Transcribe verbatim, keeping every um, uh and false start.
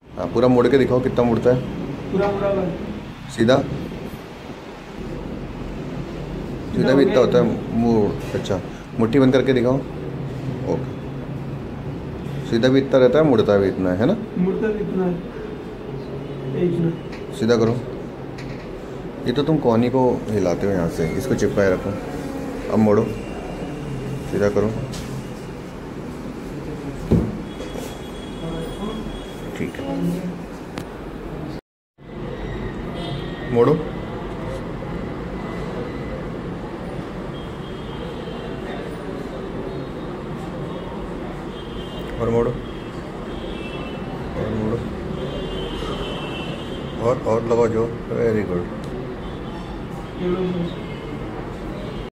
हाँ पूरा मुड़ के दिखाओ कितना मुड़ता है। पूरा पूरा कर। सीधा सीधा हो भी गया इतना होता एकदम। है मुड़। अच्छा मुट्ठी बंद करके दिखाओ। ओके। सीधा भी इतना रहता है, मुड़ता भी इतना है ना। मुड़ता भी इतना है, इतना। सीधा करो। ये तो तुम कोहनी को हिलाते हो यहाँ से, इसको चिपकाए रखो। अब मोड़ो, सीधा करो। ठीक है, मोड़ो। और मोड़ो और मोड़ो और और लगाओ जो। Very good. ये लो।